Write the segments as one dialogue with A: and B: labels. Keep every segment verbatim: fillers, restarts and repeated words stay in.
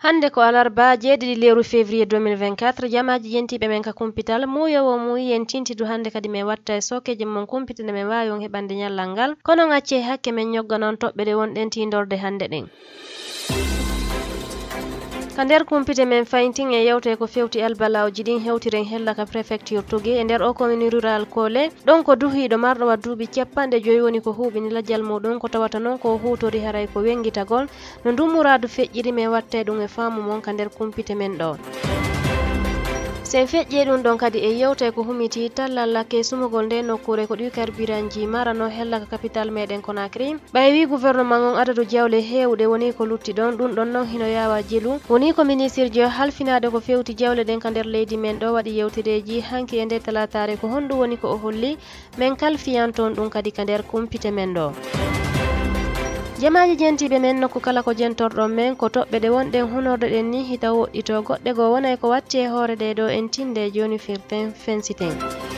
A: hande ko alarba jeeɗiɗi lewru février deux mille vingt-quatre jamaji yentiɓe men ka kumpital muyowo muyi en tintidu hande kadi min watta e sokeje mon kumpitinde men wawi on heɓande ñallal ngal kono gacce hakke men ñogga noon toɓɓe ɗe wonɗen tindorde hande ɗen ka nder kumpite men fayntin e yewte ko fewti albalawji ɗin hewtiren hella ka préfecture Togué e nder o commune rural Kolé ɗon ko duhiɗo marɗo wa duuɓi capanɗe joyi woni ko huuɓini lajjal muɗum ko tawata noon ko hutori haray ko wengitagol no dummuradu feƴƴiri men watte ɗum e faamu mon ka nder kumpite men ɗo sen feƴƴe ɗum ɗon kadi e yewte ko humiti tallallake sumugol nde nokkure ko ɗi carburanji marano hella ka capital meɗen Conakry ɓaywi gouvernement on adadu jawle hewɗe woni ko lutti ɗon ɗum ɗon noon hino yawa jilu woni ko ministre jo halfinade ko fewti jawle ɗen ka nder leydi men ɗo waɗi yewtereji hanki e nde talatare ko honɗum woni ko o holli min kalfiyanton ɗum kadi ka nder kumpite men ɗo jamaji jentiɓe men nokku kala ko jentorɗon men ko toɓɓe ɗe wonɗen hunorde ɗen ni hita woɗɗito goɗɗe goo wonay ko watti e hoore ɗe ɗo en tinde joni firten fensiten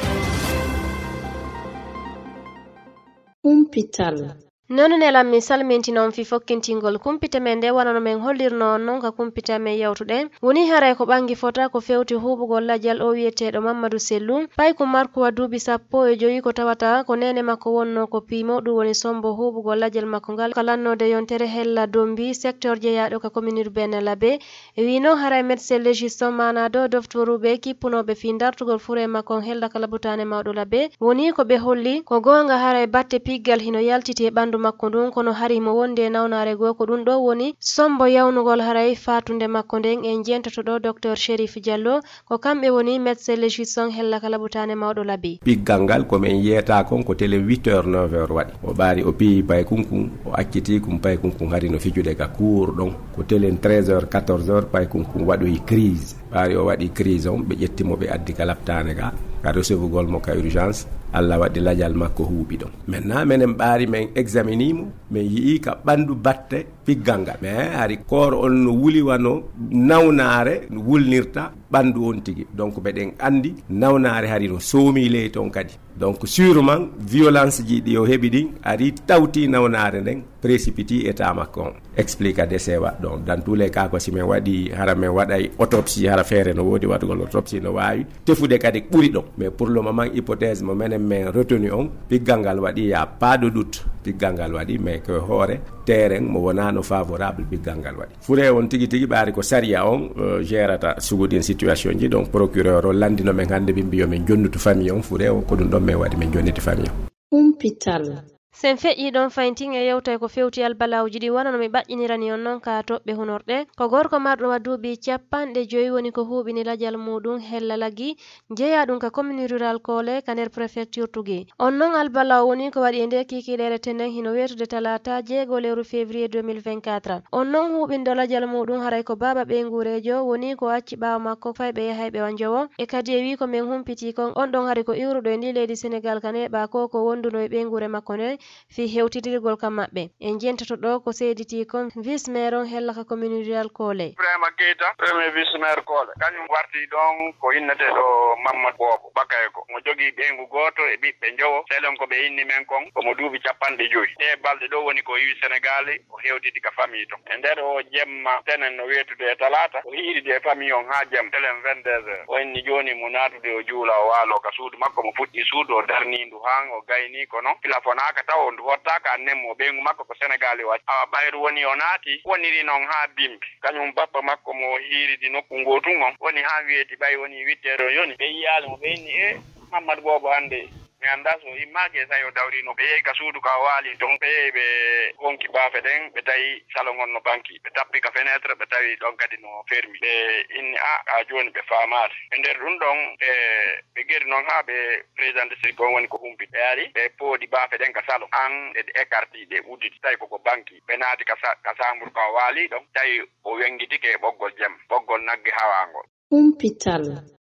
B: kumpital
A: noon nelam mi salminti noon fi fokkintingol kumpite men nde wonano men hollirno on noon ka kumpita men yawtuɗen woni haray ko ɓangi fota ko fewti huɓugol lajal o wiyeteɗo Mamadou Sellou pay ko markuwa duuɓi sappo e joyi ko tawata ko nene makko wonno ko piimo ɗum woni sombo huɓugol lajal makko ngal kalannode yontere hella dombi secteur jeeyaɗo ka commune urbaine Labé wi noon haray médecin légiste mana do doftoruɓe kippunoɓe fi dartugol fure makko hella kala butane mawɗo Labé woni ko ɓe holli ko gonga haray batte piggal hino yaltiti e ɓandu makko ndun kono hari mo wondi e nawnare goo ko ɗum ɗo woni sombo yawnugol haray fatunde makko nden en jentoto ɗo docteur Chérif Diallo ko kamɓe woni médecin légiste on hella kala butane mawɗo Labé
C: piggal ngal komin yiyata kon ko télé huit heures neuf heures waɗi o ɓaari o piyi pay kunkun o acciti kum pay kunkun hari no fijude ka cour ɗon ko télé treize heures quatorze heures pay kunkun waɗoyi crise ɓaari o waɗi crise on ɓe ƴettimo ɓe addi ka laptane ga ka recevugol mo ka urgence Allah waɗi lajal makko huuɓi ɗon maintenant minen ɓaari min examinimo min yii ka ɓandu batte piggal ngal mais hari koor on no wuli wano nawnare wulnirta ɓandu on tigi donc ɓeɗen andi nawnare hari no soomi ley toon kadi donc sûrement violence ji ɗi o heɓi ɗin ari tawti nawnare nden précipiti état makko on explique a décès waɗ ɗon dans tous les cas ko si min waɗi hara min waɗay autopsie hara feere no woodi waɗugol autopsie no wawi tefude kadi ɓuri ɗon mais pour le moment hypothèse mo menen min retenu on piggal ngal waɗi ya pas de doute piggal ngal waɗi mais que hoore terrain mo wonano favorable piggal ngal waɗi fure on tigi tigi ɓaari ko saria on uh, gérata suguɗin situation ji donc procureur o landino men hande ɓe mbiyo min jonnutu famille on fure on ko ɗum ɗon min waɗi min jonniti famille on
B: kumpital
A: sen feƴƴi ɗon fayntin e yewtay ko fewti albalawji ɗi wonano mi ɓaƴƴinirani on noon ka toɓɓe hunorɗe ko gorko marɗo wa duuɓi capanɗe joyi woni ko huuɓini lajal muɗum hella laggi jeeya ɗum ka commune rural Kolé ka nder préfecture Togué on noon albalaw woni ko waɗi e nde kikiɗere tenden hino wetude talata jeego lewru février deux mille vingt-quatre on noon huuɓindo lajal muɗum haray ko baba ɓeygurejo woni ko acci ɓawa makko fay ɓe yahay ɓe wanjowo e kadi e wi ko min humpiti kon on ɗon hari ko iwruɗo e ndi leydi Sénégal ka neɓa ko ko wonduno e ɓeygure makko nde fi hewtidirgol kam maɓɓe en jentoto ɗo ko seediti kon vice maire on hella ka commune rural Kolé
D: Ibrahima Keita premier vice maire Kolé kañum warti ɗon ko inneteɗo Mamadou Bobo Bakaye ko mo jogui ɓeygu goto e ɓiɓɓe jowo selon ko ɓe inni men kon komo duuɓi capanɗe joyyi e balɗe ɗo woni ko yiwi Sénégal o hewtidi ka famille ton e nder o jemma tenen no wetude e talata o hiiɗide e famille on ha jeem telen vingt-deux heures o inni joni mo natude o juula o waalo ka suudu makko mo fuɗɗi suudu o darnindu han o gayni ko non plafonaka taw o hottaka annemo ɓeygu makko ko Sénégal o wacci awa ɓayru woni o naati woniri noon ha bimbi kañum bappa makko mo hiiridi nokku ngotun on woni ha wiyeti ɓay woni huit heures yoni ɓe yiyali mo ɓe inni e Mamadou Bobo hande mi anda so immake tawi o dawrino ɓe yehi ka suudu ka waali ton ɓe yehi ɓe honki baafe ɗen ɓe tawi salon on no banki ɓe tappi ka fenêtre ɓe tawi ɗon kadi no fermi ɓe inni a a joni ɓe faamade e nder ɗum ɗon ɓe ɓe geri noon ha ɓe président district on woni ko humpi ɓe ari ɓe poodi baafe ɗen ka salon an ɗe écarti ɗe udditi tawi koko banki ɓe naati ka ka chambre ka waali ɗon tawi o wengitike e ɓoggol jam ɓoggol nagge hawangol
B: kumpital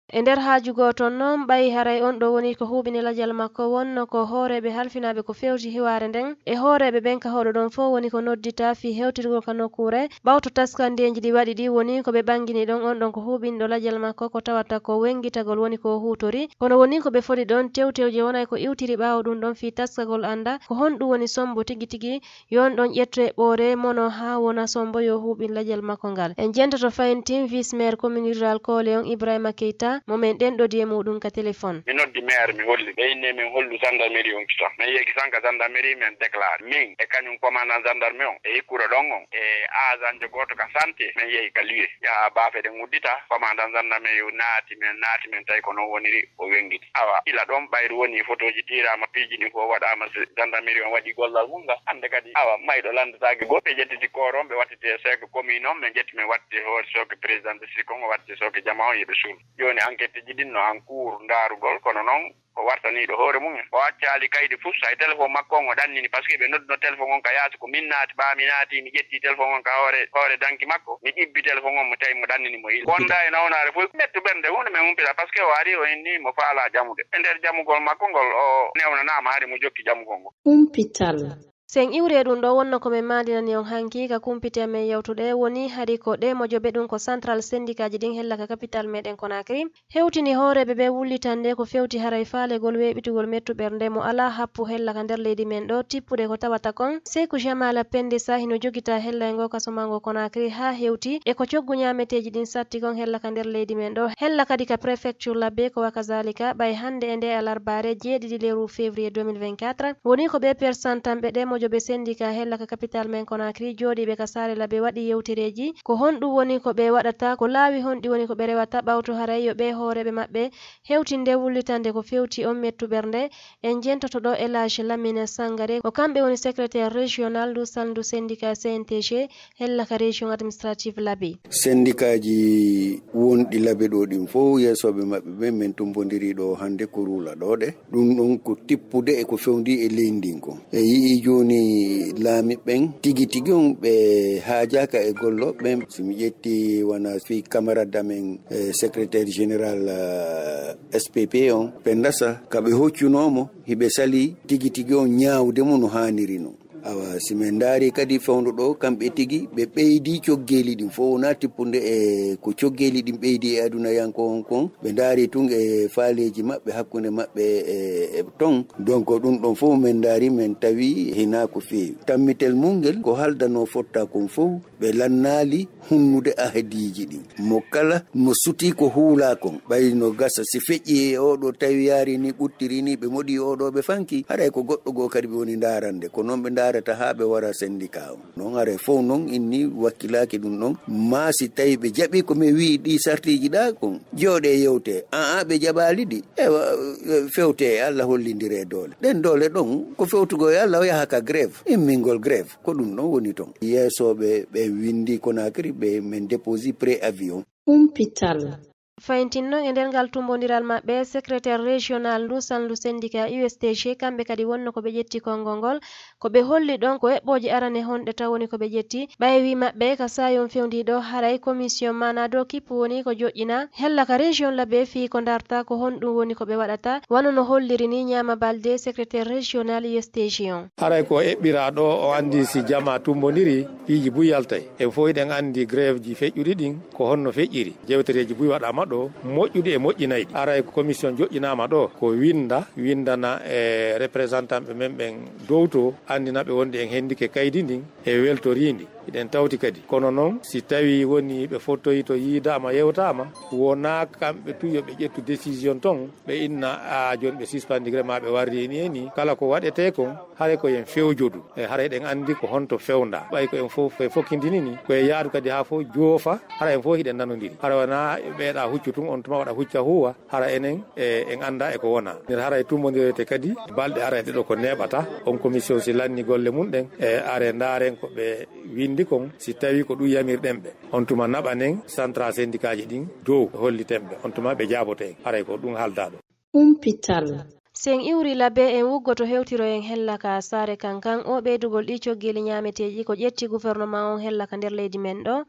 A: e nder haaju goton noon ɓayi haray on ɗo woni ko huɓini ladial makko wonno ko hooreɓe halfinaɓe ko fewti hiware nden e hooreɓe ɓen ka hoɗo ɗon fof woni ko noddita fi hewtirgol ka nokkure ɓawto taskandiyeji ɗi waɗi ɗi woni ko ɓe ɓangini ɗon on ɗon ko huɓini ɗo ladial makko ko tawata ko wengitagol woni ko hutori kono woni ko ɓe foɗi ɗon tewtewje wonay ko iwtiri ɓawo ɗum ɗon fi taskagol anda ko honɗum woni sombo tigi tigi yon ɗon ƴetto e ɓoore mono ha wona sombo yo huɓin ladial makko ngal en jentoto fayin vice maire commune rural Kole on Ibrahima Keita momin ɗen ɗo diye muɗum ka téléphone
D: mi noddi maire mi holli ɓe inne min hollu gendarmerie on kita min yeegi sanka gendarmerie min déclare min e kañum commandant gendarmerie on e hikkuro ɗon on e agent goto ka santé min yeehi ka lieu ya baafe ɗen uddita commandant gendarmerie o naati min naati min tawi ko noon woniri o wengiti awa ila ɗon ɓayru woni photoji tirama piiji ɗin fof waɗama gendarmerie on waɗi gollal mum ngal hande kadi awa mayɗo landetake goɓɓe jettiti koron ɓe wattite sek commune on ɓe jetti min wattite hoore soke président district on o wattite soke jama on yeɓe suul joni enquête ji ɗin no en cours darugol kono noon o wartaniɗo hoore mum o accali kaydi fof hay téléphone makko on o ɗannini par ce que ɓe nodduno téléphone on ka yaasi ko min naati ɓaami naati mi ƴetti téléphone on ka hoore hoore danki makko mi ƴibbi téléphone on mo tawi mo ɗannini mo il wonda e nawnare fof mettu ɓernde hunde min humpita par ce que o ari o inni mo faala jamude e nder jamugol makko ngol o newnanama haade mo jokki jamugol ngol
A: humpital sen iwre ɗum ɗo wonno komin mandinani on hanki ka kumpite men yewtuɗe woni haadi ko ɗe mojoɓe ɗum ko central syndicat ji ɗin hella ka capital meɗen Conakry hewtini hooreɓe ɓe wullitande ko fewti haray faalegol weɓitugol mettu ɓernde mo ala happu hella ka nder leydi men ɗo tippude ko tawata kon Sékou Jamala Pendesa hino jogita hella e ngo kasomango Conakry ha hewti e ko coggu ñameteji ɗin satti kon hella ka nder leydi men ɗo hella kadi ka préfecture labbe ko wakazalika ɓay hande e nde alarbare jeeɗiɗi lewru février deux mille vingt-quatre woni ko ɓe persantanɓe ɗe joɓe syndicat hella ka capital men Conakry jooɗiɓe ka saare laɓe waɗi yewtereji ko honɗum woni ko ɓe waɗata ko laawi honɗi woni ko ɓe rewata ɓawto haray yo ɓe hooreɓe maɓɓe hewtinde wullitande ko fewti on mettu ɓernde en jentoto ɗo Elage Lamine Sangare ko kamɓe woni secrétaire régional du saldu syndicat C N T G hella ka région administrative Labi
B: syndicat ji wonɗi Labe ɗo ɗin fof yeesoɓe maɓɓe ɓe min tumbodiri ɗo hande ko rula ɗo ɗe ɗum ɗon ko tippude e ko fewndi e leydi ko e yii joni ni laami ɓen tigi tigi on ɓe haajaka e gollo ɓen somi ƴetti wona fi camarade amen eh, secrétaire général uh, S P P on ɓe dasa kaɓe hoccunomo hiɓe sali tigi tigi on ñaawde mo no haniri no awa simen daari kadi fewndo ɗo kamɓe tigi ɓe ɓeydi coggeli ɗin fof wona tippude e ko coggeli ɗin ɓeydi e aduna yanko on kon ɓe daari tun e faaleji maɓɓe hakkude maɓɓe e ton donc ɗum ɗon fof min daari min tawi hina ko feewi tammitel mungel ko haldano fotta kon fof ɓe lannali hunnude ahadiji ɗin mo kala mo suti ko huula kon ɓay no gasa si feƴƴi e oɗo tawi yaari ni ɓuttiri ni ɓe moɗi oɗo ɓe fanki haɗay ko goɗɗo goo kadi ɓe woni darande ko noon ɓe darata ha ɓe wara syndicat o noon haray fof noon inni wakkilaki ɗum ɗon ma si tawi ɓe jaaɓi komi wi ɗi sartiji ɗa kon jooɗe yewte an a ɓe jaɓali ɗi ewa fewte e Allah hollidire doole ɗen doole ɗon ko fewtugo e Allah o yaha ka grève immingol grève ko ɗum ɗon woni ton yeesoɓe ɓe windi Conakry ɓe min déposi préavis on
A: humpital fayintin noon e nder ngal tumbodiral maɓɓe secrétaire régional ndu sandu syndicat U S T G kamɓe kadi wonno ko ɓe ƴetti konngol ngol ko ɓe holli ɗon ko eɓɓoje arane honɗe taw woni ko ɓe ƴetti ɓaywi maɓɓe ka sayon fewdiɗo haray commission mana dow kippu woni ko joƴƴina hella ka région laɓe fi ko darta ko honɗum woni ko ɓe waɗata wano no holliri ni ñama balde secrétaire régional U S T G on
E: haray ko eɓɓira ɗo o andi si jama tumbodiri piiji buy yaltay e fof eɗen andi grève ji feƴƴuɗi ɗin ko honno feƴƴiri jewtereji buy waɗama ɗo moƴƴude e moƴƴinayɗi aray ko commission joƴƴinama ɗo ko winda windana e représentant ɓe men ɓen dow to andinaɓe wonde en hendike kaydi ndin e weltorindi eɗen tawti kadi kono noon si tawi woni ɓe fottoyi to yiidama yewtama wona kamɓe tu yoɓe ƴettu décision ton ɓe inna a joni ɓe suspendigre ma ɓe warri ni ni kala ko waɗete kon haray ko yen fewjodu e haray ɗen andi ko honto fewda ɓay ko en fof e fokkidini ni koye yaadu kadi ha fof joofa hara en fof hiɗen nanodiri hara wona ɓeeɗa huccu tun on tuma waɗa hucca huwa hara enen e en anda e ko wona nder haray tummodirete kadi balɗe arayɗe ɗo ko neɓata on commission si lanni golle mum ɗen e are ndaren ko ɓe windi kon si tawi ko ɗum yamirɗen ɓe on tuma naɓanen central syndicat ji ɗin dow hollitenɓe on tuma ɓe jabote haray ko ɗum haldaɗo
A: humpital sen iwri labe en wuggoto hewtiro en hella ka sare kankan o ɓeydugol ɗi coggeli ñameteji ko ƴetti gouvernement on hella ka nder leydi men ɗo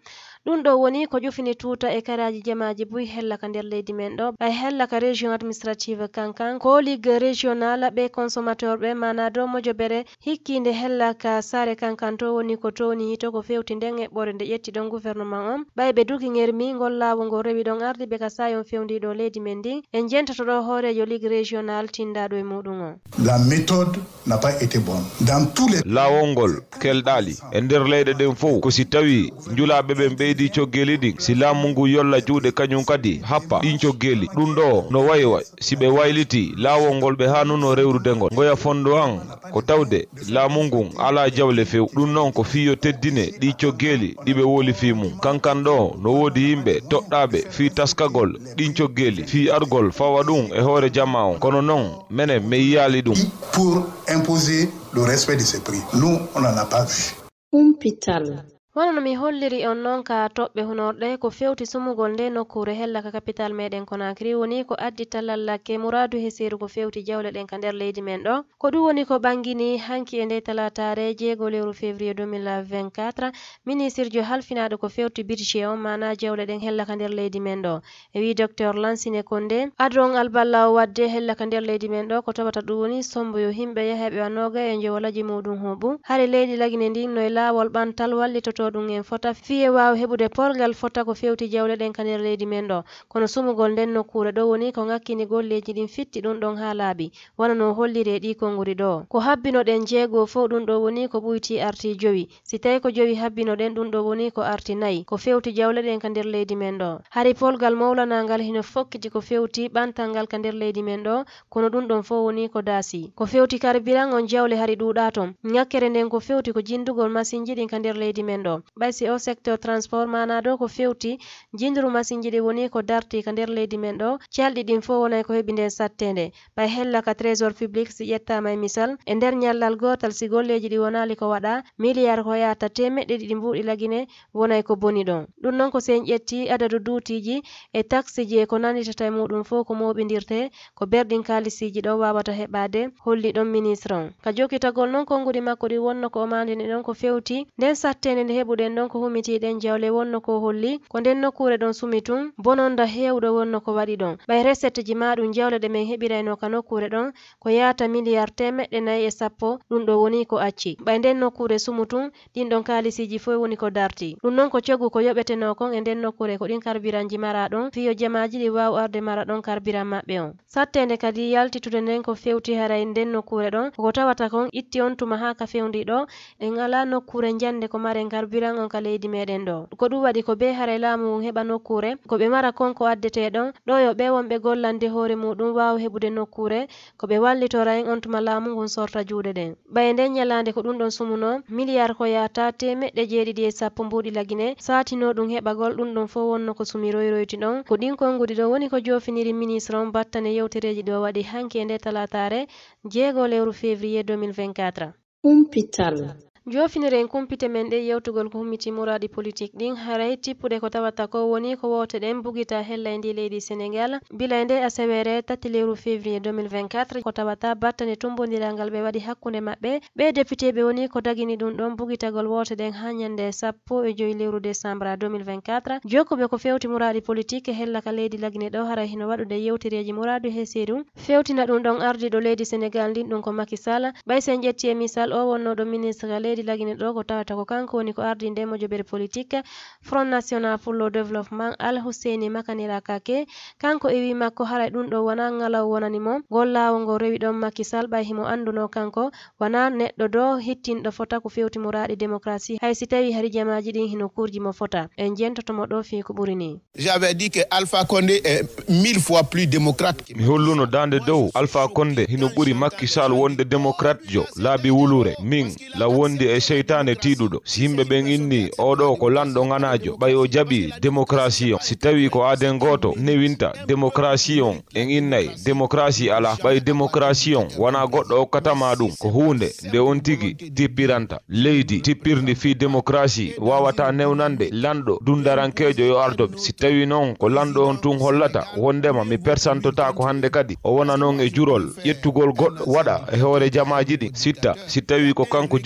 A: ɗum ɗo woni ko ƴufini tuuta e karaji jamaji buy hella ka nder leydi men ɗo ɓay hella ka région administrative kankan ko ligue régional ɓe consommateur ɓe mana dow mojobere hikkinde hella ka sare kankan to woni ko towni hito ko fewti nden eɓɓore nde ƴetti ɗon gouvernement on ɓay ɓe dugi ŋermi ngol laawo ngo rewi ɗon ardi ɓe ka sayon fewdiɗo leydi men ndin en jentoto ɗo hoorejo ligue régional tindaɗo e muɗum o.
F: La méthode n'a pas été bonne dans tous les
G: lawol kelɗali e nder leyɗe ɗen fof ko si tawi njulaɓe ɓe ɓeydi coggeli ɗin si laamu ngu yolla juuɗe kañum kadi happa ɗin coggeli ɗum ɗo no waywa si ɓe wayliti laawol ngol ɓe hanuno rewrude ngol ngoya fondo an ko tawde laamu ngun ala jawle few ɗum noon ko fiyo teddine ɗi coggeli ɗiɓe woli fi mum kankan ɗo no woodi yimɓe toɗɗaɓe fi taskagol ɗin coggeli fi argol fawa ɗum e hoore jamma on kono noon menen mi yiyali ɗum
F: pour imposer le respect de ces prix. Nous, on n'en a pas vu.
A: Hôpital. Wano no mi holliri on noon ka toɓɓe hunorɗe ko fewti sumugol nde nokkure hella ka capital meɗen Conakry woni ko addi tallallake muradu hesiru ko fewti jawle ɗen ka nder leydi men ɗo ko ɗum woni ko ɓangini hanki e nde talatare jeego lewru février deux mille vingt-quatre ministre jo halfinaɗo ko fewti budget on mana jawle ɗen hella ka nder leydi men ɗo e wi docteur Lansine Condé adron alballa o wadde hella ka nder leydi men ɗo ko tawata ɗum woni somboyo himɓe yaheɓe wanoga e jowolaji muɗum huɓu hari leydi lagine ndin no e lawol ɓantal wallitoto ɗum en fota fiye wawa heɓude porgal fota ko fewti jawle ɗen ka nder leydi men ɗo kono sumugol nden nokkure ɗo woni ko ngakkini golleji ɗin fitti ɗum ɗon ha laaɓi wona no holliri e ɗi konguri ɗo ko habbino ɗen jeego fof ɗum ɗo woni ko ɓuyti arti jowi si tawi ko jowi habbino ɗen ɗum ɗo woni ko arti nayyi ko fewti jawle ɗen ka nder leydi men ɗo hari polgal mawlanangal hino fokkiti ko fewti ɓantal ngal ka nder leydi men ɗo kono ɗum ɗon fof woni ko daasi ko fewti carburant on jawle hari ɗuɗa ton ngakkere nden ko fewti ko jindugol masinji ɗin ka nder leydi men ɗo ɓay si o secteur transport mana ɗo ko fewti jinduru masinji ɗi woni ko darti ka nder leydi men ɗo calɗi ɗin fof wonay ko heeɓi nden sattede ɓay hella ka trésor public si ƴettama e misal e nder ñallal gotal si golleji ɗi wonali ko waɗa milliard ko yata temeɗɗe ɗiɗi mbuɗi lagine wonay ko boni ɗon ɗum noon ko sen ƴetti adadu duutiji e taxe ji e ko nanditata e muɗum fof ko moɓidirte ko berɗin kalisiji ɗo wawata heɓade holli ɗon ministre on ka jokkitagol noon konngudi makko ɗi wonno ko o mandini ɗon ko fewti nden sattede nde heɓuɗen ɗon ko humitiɗen jawle wonno ko holli ko nden nokkure ɗon sumi tun bononda hewɗo wonno ko waɗi ɗon ɓay recette ji maɗum jawle ɗe men heɓirayno ka nokkure ɗon ko yata milliard temeɗɗe nayyi e sappo ɗum ɗo woni ko acci ɓay nden nokkure sumu tun ɗin ɗon kalisiji fof woni ko darti ɗum noon ko coggu ko yoɓeteno kon e nden nokkure ko ɗin carburant ji mara ɗon fiyo jamaji ɗi waw arde mara ɗon carburant maɓɓe on sattede kadi yaltitude nden ko fewti haray nden nokkure ɗon koko tawata kon itti on tuma ha ka fewndi ɗo en ala nokkure jande ko maren carburant on ka leydi meɗen ɗo ko ɗum waɗi ko be haray laamu mum heɓa nokkure ko ɓe mara kon ko addete ɗon ɗo yo ɓe wonɓe gollande hoore muɗum wawa heɓude nokkure ko ɓe wallitora en on tuma laamu ngun sorta juuɗe ɗen ɓaye nden ñalande ko ɗum ɗon sumuno milliard ko yata temeɗɗe jeeɗiɗi e sappo mbuɗi lagine satino ɗum heɓagol ɗum ɗon fof wonno ko sumi royroyti ɗon ko ɗin konngudi ɗo woni ko jofiniri ministre on battane yewtereji ɗo waɗi hanki e nde talatare jeego lewru février deux mille vingt-quatre. Hôpital. Jofiniren kumpite men ɗe yewtugol ko hummiti muradi politique ɗin haray tippude ko tawata ko woni ko wote ɗen bugita hella ndi leydi Sénégal bila nde asewere tati lewru février deux mille vingt-quatre ko tawata battane tumbodirangal ɓe waɗi hakkunde maɓɓe ɓe député ɓe woni ko dagini ɗum ɗon bugitagol wote ɗen ha ñande sappo e joyi lewru décembre deux mille vingt-quatre jokkuɓe ko fewti muradi politique hella ka leydi lagine ɗo haray hino waɗude yewtireji muradu hesiru fewtina ɗum ɗon ardiɗo leydi Sénégal ndin ɗum ko Macky Sall ɓay sen ƴetti e misal o wonno ɗo ministre leydi lagine ɗo ko tawata ko kanko woni ko ardi nde mojobere politique Front National pour le Développement Al Husseini Makanira Kake kanko e wi makko haray ɗum ɗo wona ngalaw wonanimo gol lawol ngo rewi ɗon Macky Sall ɓay himo anduno kanko wona neɗɗo do hittinɗo fota ko fewti muradi démocratie hay si tawi hari jamaji ɗin hino kurji mo fota en jentotomo ɗo fi ko ɓuri ni.
H: J'avais dit que Alpha Condé est mille fois plus démocrate.
G: Mi holluno dande dow Alpha Condé hino ɓuri Macky Sall wonde démocrate jo laabi wulure min la wondi e seytane tiɗuɗo si yimɓe ɓen inni oɗo ko lanɗo nganajo ɓay o jaɓi démocratie on si tawi ko aden goto newinta démocratie on en innay démocratie ala ɓay démocratie on wona goɗɗo hokkatama ɗum ko hunde nde on tigui tippiranta leydi tippirndi fi démocratie wawata newnande lanɗo dundarankejo yo ardoɓe si tawi noon ko lanɗo on tun hollata wondema mi persantota ko hande kadi o wona noon e jurol ƴettugol goɗɗo waɗa e hoore jamaji ɗi sitta si tawi ko kanko jokkiti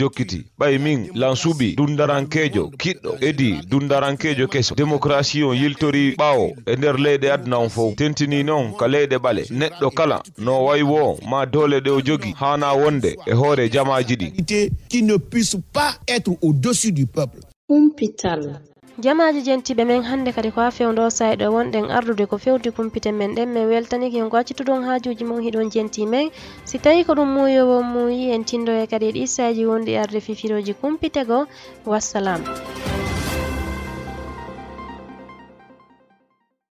G: jidi ɓay min lansuɓi dundarankejo kiɗɗo edi dundarankejo keso démocratie on yiltori ɓawo e nder leyɗe aduna on fof tentini noon ka leyɗe ɓale neɗɗo kala no wayi wo ma dole ɗe o jogi hana wonde e hoore jamaji ɗi
H: qui ne puisse pas être au-dessus du peuple.
I: Kumpital
A: jamaji jentiɓe men hande kadi ko ha fewdo sayɗo wonɗen ardude ko fewti kumpite men ɗen min weltaniki en ko accituɗon hajuji mon hiɗon jenti men si tawi ko ɗum muyowo muyi en tindo e kadi ɗi saji wondi arde fifiroji kumpite go wassalam.